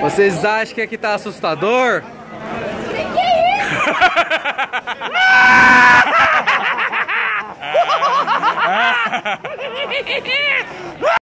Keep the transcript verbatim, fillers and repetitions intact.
Vocês acham que aqui tá assustador? Que isso?